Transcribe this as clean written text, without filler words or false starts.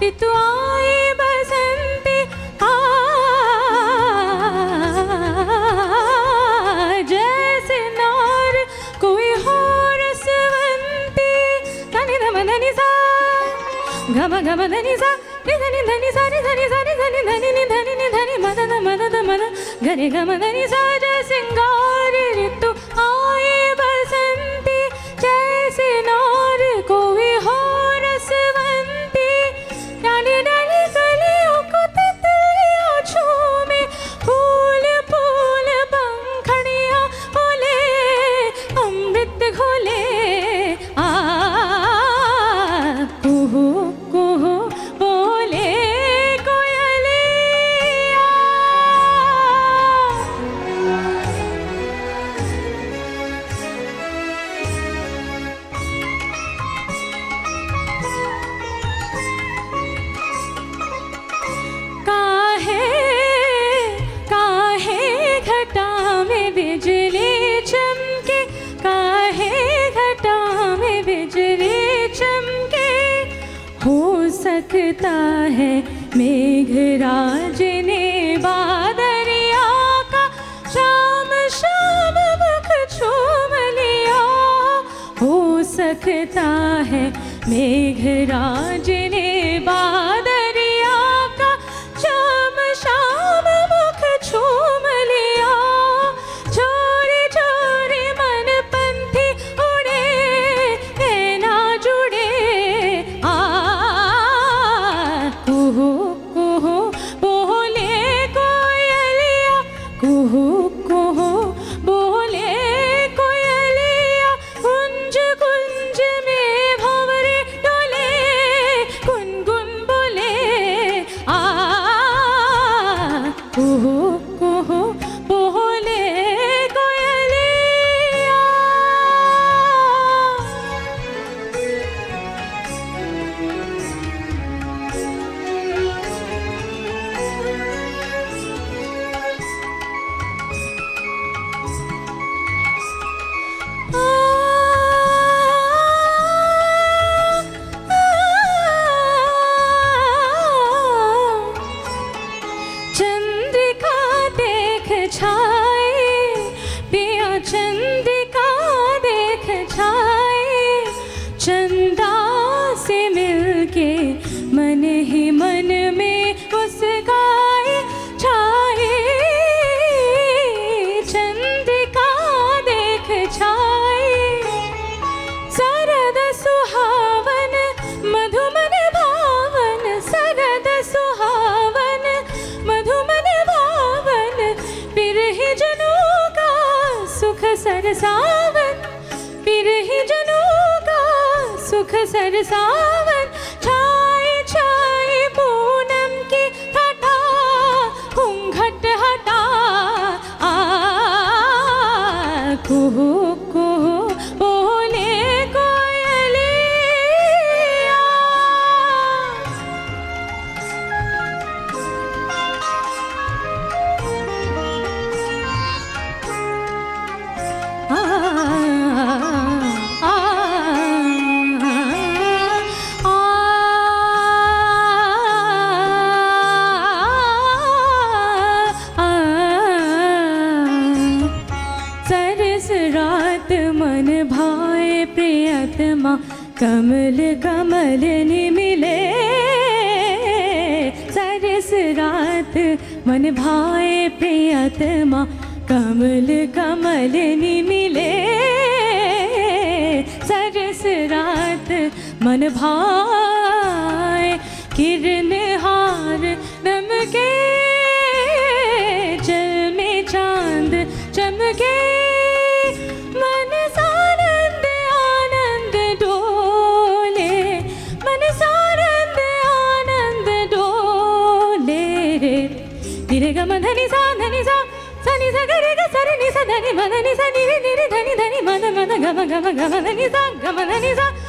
ऋतु आई बसंती जैसे नार कोई हो रसवंती। धनी धम धनी सा घम घम धनी सा नि धनी सा नि धनी सा नि धनी धनी नि धनी नि धनी मदद मदद मद घरे घम धनी सा जय सिंगार ऋतु आए बसंती जैसे नार कोई हो रसवंती। डाली डाली गलियों को तितलियां झूमे फूल फूल पंखड़ियां बोले अमृत घोले आ कुहू कुहू बोले कोयलिया। काहे घटा में बिजली चमके, काहे घटा में बिजली चमके। हो सकता है मेघराज ने बादरिया का शाम शाम मुख चूम लिया। हो सकता है मेघराज ने बादरिया का शाम शाम मुख चूम लिया। चोरी चोरी मन पंथी उड़े ना जुड़े आ कुहू कुहू बोले कोयलिया। कुहू कुहू बोले कोयलिया। कुंज कुंज में भंवरे डोले गुनगुन बोले आ कुहू कुहू बोले कोयलिया। चंद्रिका देख छाए पिया चंद्रिका देख छाए। चंदा से मिलके मन ही मन में मुस्काए छाए। चंद्रिका देख छाए सरद सुहावन मधुमन भावन। सरद सुहावन मधुमन भावन पिरहि जनों का सुख सरसावन। पिरहि जनों का सुख सरसावन। छाए छाए पूनम की घटा घूंघट हटा आ कुहू कुहू बोले कोयलिया। सरस रात मन भाए प्रियतमा कमल कमल नि मिले। सरस रात मन भाए प्रियतमा कमल कमल नि मिले। सरस रात मन भाए किरण हार नमके। जल में चांद चमके मन सानंद आनंद डोले। मन सानंद आनंद डोले रे। धीरे गम धनी सा सनी सा गरे ग सरे नि सा धनी मन नि सा नि रे धनी धनी मन मन गम गम गम धनी सा गम धनी सा